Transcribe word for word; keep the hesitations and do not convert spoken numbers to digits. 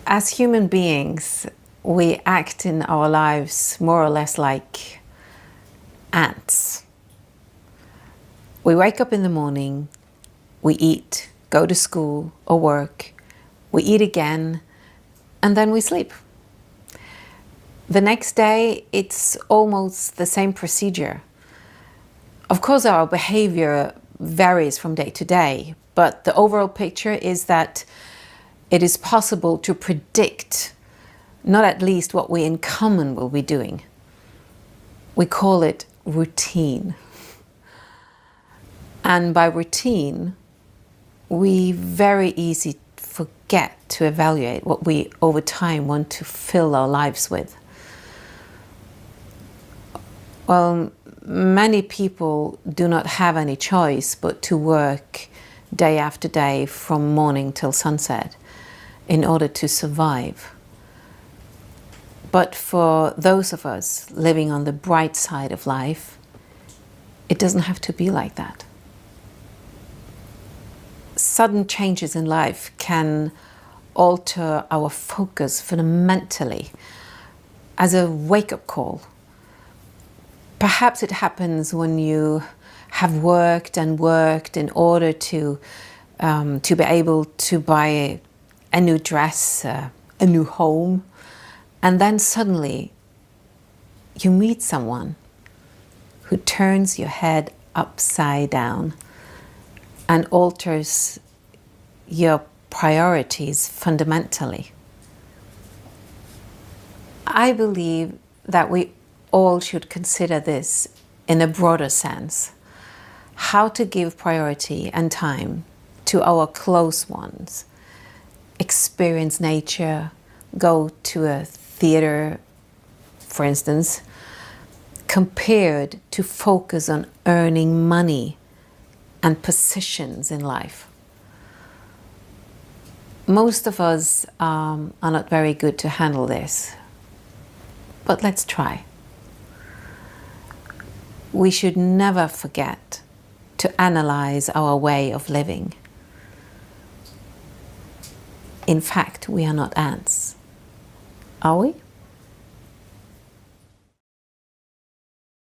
As human beings, we act in our lives more or less like ants. We wake up in the morning, we eat, go to school or work, we eat again, and then we sleep. The next day, it's almost the same procedure. Of course, our behavior varies from day to day, but the overall picture is that it is possible to predict not at least what we in common will be doing. We call it routine. And by routine, we very easily forget to evaluate what we over time want to fill our lives with. Well, many people do not have any choice but to work day after day from morning till sunset in order to survive. But for those of us living on the bright side of life, it doesn't have to be like that. Sudden changes in life can alter our focus fundamentally as a wake-up call. Perhaps it happens when you have worked and worked in order to, um, to be able to buy a, a new dress, uh, a new home, and then suddenly you meet someone who turns your head upside down and alters your priorities fundamentally. I believe that we all should consider this in a broader sense. How to give priority and time to our close ones, experience nature, go to a theater, for instance, compared to focus on earning money and positions in life. Most of us um, are not very good to handle this, but let's try. We should never forget to analyze our way of living. In fact, we are not ants, are we?